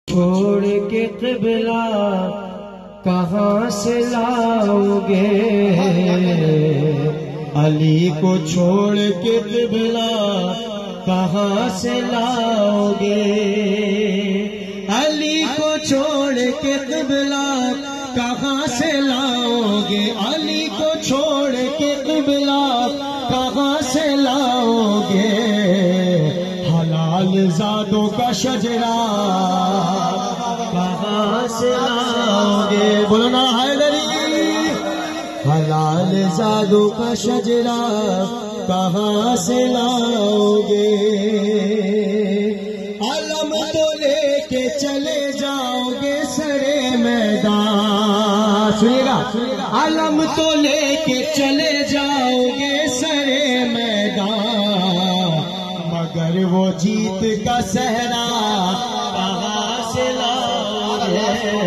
छोड़ के क़िबला कहाँ से लाओगे, अली को छोड़ के क़िबला कहाँ से लाओगे, अली को छोड़ के क़िबला कहाँ से लाओगे, अली को छोड़ के क़िबला कहाँ से लाओगे, हलाल ज़ादों का शजरा कहाँ से लाओगे, बोलो ना हैदरी, हलाल ज़ादों का शजरा कहाँ से लाओगे, अलम तो लेके चले जाओगे सरे मैदान, सुनिएगा, अलम तो लेके चले जाओगे सरे मैदान, मगर वो जीत का सहरा कहाँ से लाओगे,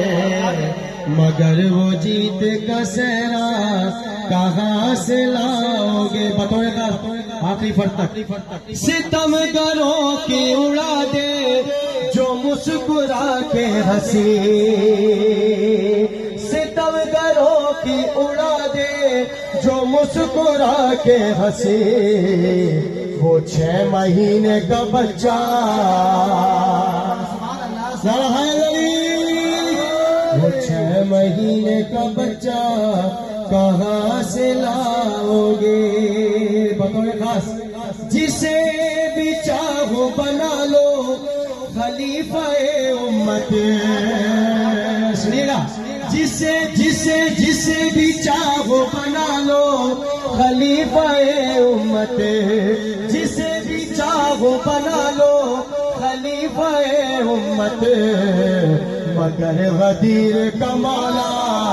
मगर वो जीत का सहरा कहाँ से लाओगे, बतौर का आखिरी फर्क तक सितमगरों की उड़ा दे जो मुस्कुरा के हंसी, सितमगरों की उड़ा दे जो मुस्कुरा के हंसी, वो 6 महीने का बच्चा, वो 6 महीने का बच्चा कहाँ से लाओगे, बतौर खास जिसे भी चाहो बना लो खलीफा-ए उम्मत, सुनिएगा, जिसे जिसे जिसे भी चाहो बना लो खलीफा-ए उम्मत, जिसे भी चाहो बना लो खलीफा-ए उम्मत, मगर गदीर का मौला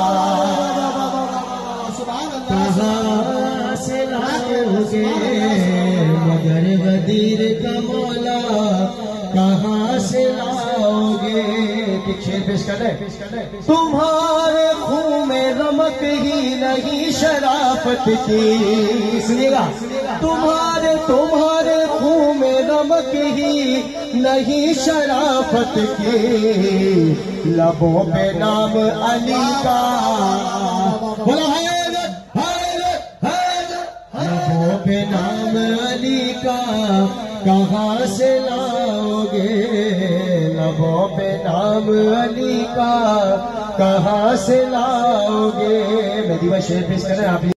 कहाँ से लाओगे, मगर गदीर का मौला कहाँ से लाओगे, शेर पेश कर रहे, तुम्हारे खून में रमक ही नहीं शराफत की, सुनिएगा, तुम्हारे खून में रमक ही नहीं शराफत की, लबों पे नाम अली का, बोला है लबों पे नाम अली का कहाँ से लाओगे, लबों पे नाम अली का कहाँ से लाओगे, मेरी बात शेर पेश कर रहे हैं आप।